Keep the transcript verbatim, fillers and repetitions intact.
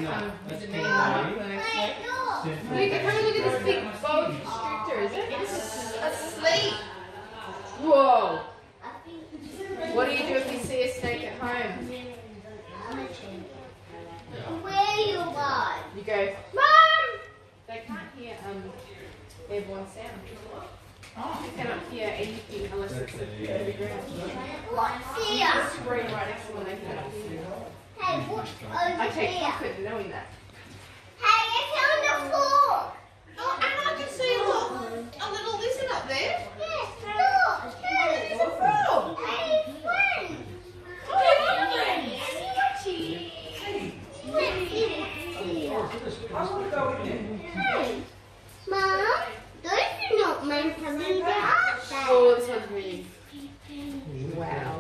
come visit me in the clinic. You can come and look at this big boa constrictor, is it? It's asleep. Whoa. What do you do if you see a snake at home? Where you are? You go, Mom! They can't hear um, airborne sound. Oh. They cannot hear anything unless it's over the ground. What's here? It's right next to when they cannot hear. Hey, what's over I take here? comfort in knowing that. Hey, it's on the floor. Oh, and I can see a little, a little lizard up there. Yes, look. Hey, it's a frog. Hey, friend. Oh, Hey, I want to go in there. Hey, Mom, those are not meant to be there, are they? Oh, this one's really. Wow.